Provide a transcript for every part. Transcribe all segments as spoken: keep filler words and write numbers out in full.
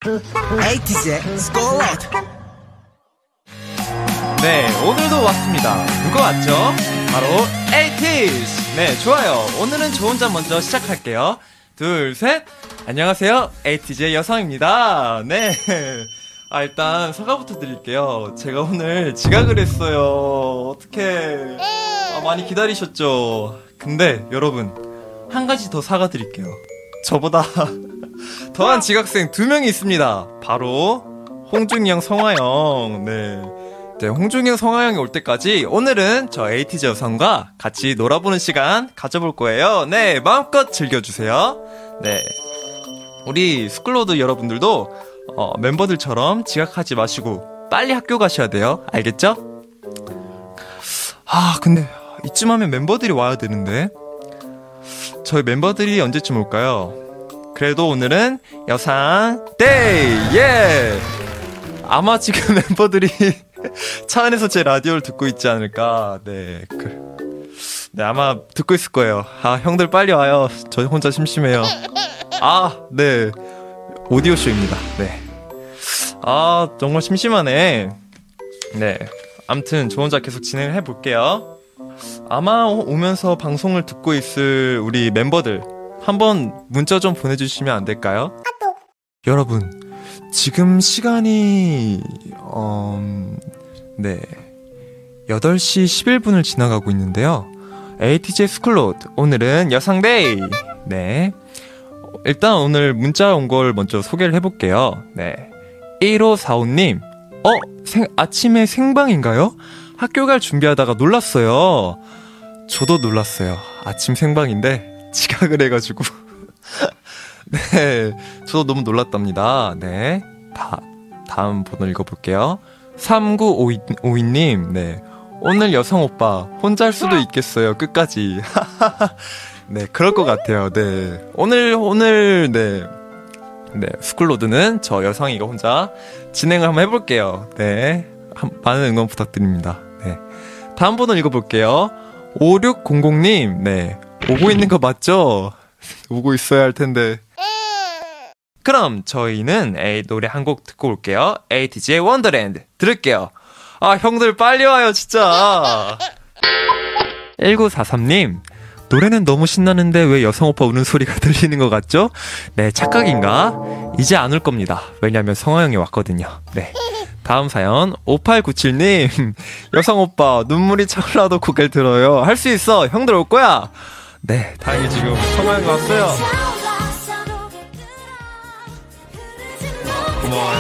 에이티즈의 스콜라드. 네, 오늘도 왔습니다. 누가 왔죠? 바로 에이티즈. 네, 좋아요. 오늘은 저 혼자 먼저 시작할게요. 둘, 셋. 안녕하세요. 에이티즈의 여상입니다. 네. 아, 일단 사과부터 드릴게요. 제가 오늘 지각을 했어요. 어떡해. 아, 많이 기다리셨죠? 근데 여러분, 한 가지 더 사과드릴게요. 저보다 더한 지각생 두 명이 있습니다. 바로 홍중이 형, 성화 형. 네. 네, 홍중이 형, 성화 형이 올 때까지 오늘은 저 에이티즈 여성과 같이 놀아보는 시간 가져볼 거예요. 네, 마음껏 즐겨주세요. 네. 우리 스쿨로드 여러분들도 어, 멤버들처럼 지각하지 마시고 빨리 학교 가셔야 돼요. 알겠죠? 아, 근데 이쯤 하면 멤버들이 와야 되는데 저희 멤버들이 언제쯤 올까요? 그래도 오늘은 여상 데이! 예! 아마 지금 멤버들이 차 안에서 제 라디오를 듣고 있지 않을까. 네, 그, 네, 아마 듣고 있을 거예요. 아, 형들 빨리 와요. 저 혼자 심심해요. 아, 네. 오디오쇼입니다. 네. 아, 정말 심심하네. 네. 암튼 저 혼자 계속 진행을 해볼게요. 아마 오면서 방송을 듣고 있을 우리 멤버들 한번 문자 좀 보내주시면 안 될까요? 아또. 여러분, 지금 시간이 음, 네, 여덟 시 십일 분을 지나가고 있는데요. 에이티즈의 스쿨로드, 오늘은 여상데이. 네, 일단 오늘 문자 온 걸 먼저 소개를 해볼게요. 네, 일오사오 님, 어? 생, 아침에 생방인가요? 학교 갈 준비하다가 놀랐어요. 저도 놀랐어요. 아침 생방인데 지각을 해가지고 네, 저도 너무 놀랐답니다. 네, 다, 다음 번호 읽어볼게요. 삼구오이 님, 네, 오늘 여성 오빠 혼자 할 수도 있겠어요. 끝까지. 네, 그럴 것 같아요. 네, 오늘 오늘 네, 네, 스쿨로드는 저 여성이가 혼자 진행을 한번 해볼게요. 네, 한, 많은 응원 부탁드립니다. 네, 다음 번호 읽어볼게요. 오육공공 님, 네, 오고 있는 거 맞죠? 오고 있어야 할 텐데. 그럼 저희는 에이, 노래 한 곡 듣고 올게요. 에이티즈의 원더랜드 들을게요. 아, 형들 빨리 와요 진짜. 일구사삼 님, 노래는 너무 신나는데 왜 여성 오빠 우는 소리가 들리는 것 같죠? 네, 착각인가? 이제 안 올 겁니다. 왜냐면 성화 형이 왔거든요. 네, 다음 사연 오팔구칠 님, 여성 오빠 눈물이 차올라도 고개를 들어요. 할 수 있어. 형들 올 거야. 네, 다행히 지금 성화 형이 왔어요. 고마워요.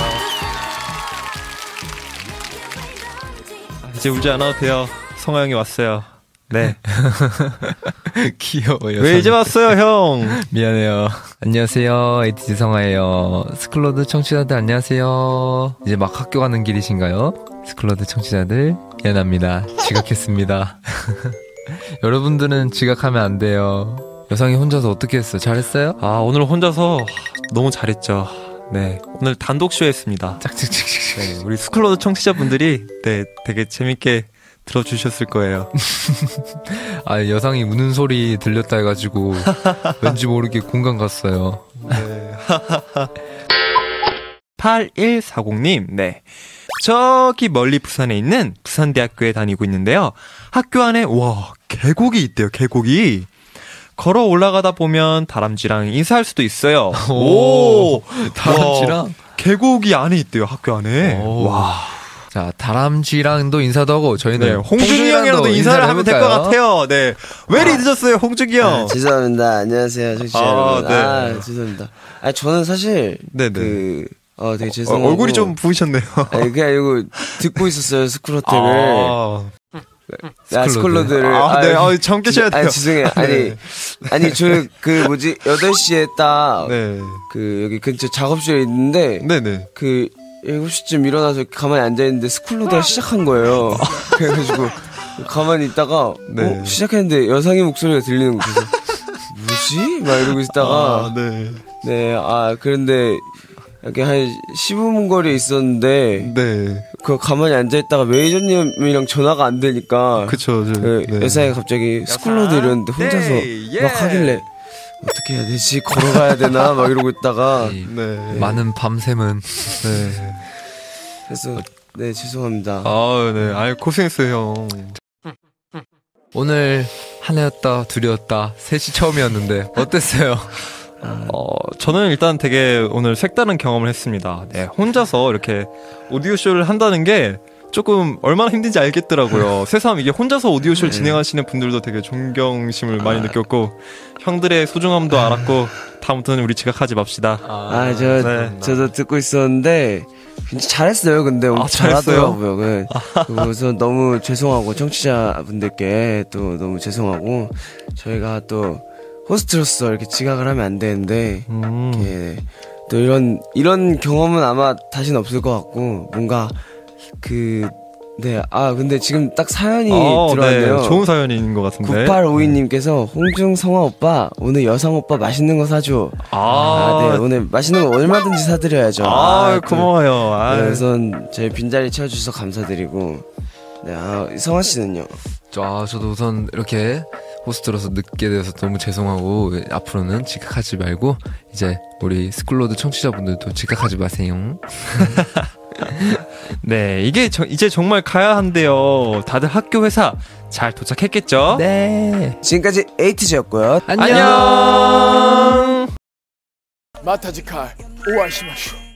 이제 울지 않아도 돼요. 성화 형이 왔어요. 네. 귀여워요. 왜 이제 왔어요, 형? 미안해요. 안녕하세요. 에이티즈 성화예요. 스쿨로드 청취자들 안녕하세요. 이제 막 학교 가는 길이신가요? 스쿨로드 청취자들 미안합니다. 지각했습니다. 여러분들은 지각하면 안 돼요. 여상이 혼자서 어떻게 했어요? 잘했어요? 아, 오늘 혼자서 너무 잘했죠. 네, 오늘 단독쇼 했습니다. 짝짝짝짝. 네, 우리 스쿨로드 청취자분들이 네, 되게 재밌게 들어주셨을 거예요. 아, 여상이 우는 소리 들렸다 해가지고 왠지 모르게 공감 갔어요. 네. 팔일사공 님, 네, 저기 멀리 부산에 있는 부산대학교에 다니고 있는데요. 학교 안에 와, 계곡이 있대요. 계곡이 걸어 올라가다 보면 다람쥐랑 인사할 수도 있어요. 오, 오 다람쥐랑 와, 계곡이 안에 있대요. 학교 안에. 오. 와. 자, 다람쥐랑도 인사도 하고 저희는 네, 홍준이 형이랑도 인사를 하면 될 것 같아요. 네, 왜 이리 늦었어요, 홍준이 형? 아, 죄송합니다. 안녕하세요, 청취자 아, 여러분. 네. 아, 죄송합니다. 아, 저는 사실 네네. 그 어, 되게 죄송하고 어, 얼굴이 좀 부으셨네요. 아니, 그냥 이거 듣고 있었어요, 스쿨호텔을. 아, 아, 스쿨로드를. 아, 네, 아, 참 계셔야 돼요. 아니, 죄송해요. 아니, 네. 아니, 저, 그, 뭐지, 여덟 시에 딱, 네. 그, 여기 근처 작업실에 있는데, 네네. 그, 일곱 시쯤 일어나서 가만히 앉아있는데 스쿨로드가 시작한 거예요. 그래가지고, 가만히 있다가, 네. 어, 시작했는데 여상의 목소리가 들리는 거예요. 뭐지? 막 이러고 있다가, 아, 네. 네, 아, 그런데, 여기 한 십오 분 거리에 있었는데, 네. 그 가만히 앉아있다가 매니저님이랑 전화가 안 되니까, 그쵸, 저, 그 네. 여사가 갑자기 스쿨로드 이러는데 혼자서 네, 예. 막 하길래, 어떻게 해야 되지? 걸어가야 되나? 막 이러고 있다가 이 네. 많은 밤샘은 네. 그래서 네 죄송합니다. 아, 네. 아유, 고생했어요, 형. 오늘 하나였다 둘이었다 셋이 처음이었는데 어땠어요? 어, 저는 일단 되게 오늘 색다른 경험을 했습니다. 네, 혼자서 이렇게 오디오쇼를 한다는 게 조금 얼마나 힘든지 알겠더라고요. 새삼 이게 혼자서 오디오쇼를 네. 진행하시는 분들도 되게 존경심을 많이 느꼈고, 형들의 소중함도 알았고, 다음부터는 우리 지각하지 맙시다. 아, 저, 네. 저도 듣고 있었는데, 진짜 잘했어요, 근데. 아, 잘하더라고요. 그, 그래서 너무 죄송하고, 청취자분들께 또 너무 죄송하고, 저희가 또, 호스트로서 이렇게 지각을 하면 안 되는데, 음. 이렇게, 또 이런, 이런 경험은 아마 다시는 없을 것 같고, 뭔가, 그, 네, 아, 근데 지금 딱 사연이 어, 들어왔네요. 네, 좋은 사연인 것 같은데. 구팔오이 님께서 홍중 성화 오빠 오늘 여상 오빠 맛있는 거 사줘. 아, 아, 네 오늘 맛있는 거 얼마든지 사드려야죠. 아, 또, 고마워요. 아, 네, 우선 제 빈자리 채워주셔서 감사드리고. 네, 아, 성화 씨는요? 아, 저도 우선 이렇게 호스트로서 늦게 돼서 너무 죄송하고 앞으로는 지각하지 말고 이제 우리 스쿨로드 청취자분들도 지각하지 마세요. 네, 이게 저, 이제 정말 가야 한대요. 다들 학교 회사 잘 도착했겠죠? 네. 지금까지 에이티즈였고요. 안녕. 안녕. また次回お会いしましょう。